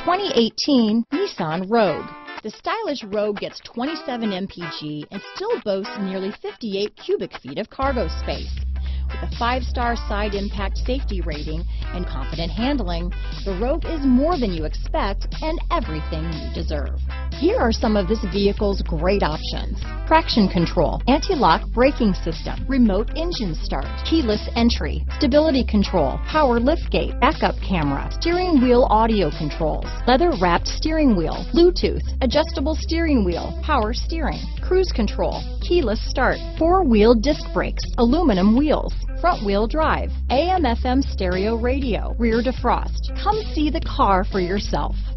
2018 Nissan Rogue. The stylish Rogue gets 27 mpg and still boasts nearly 58 cubic feet of cargo space. With a 5-star side impact safety rating and confident handling, the Rogue is more than you expect and everything you deserve. Here are some of this vehicle's great options: traction control, anti-lock braking system, remote engine start, keyless entry, stability control, power liftgate, backup camera, steering wheel audio controls, leather-wrapped steering wheel, Bluetooth, adjustable steering wheel, power steering, cruise control, keyless start, 4-wheel disc brakes, aluminum wheels, front-wheel drive, AM/FM stereo radio, rear defrost. Come see the car for yourself.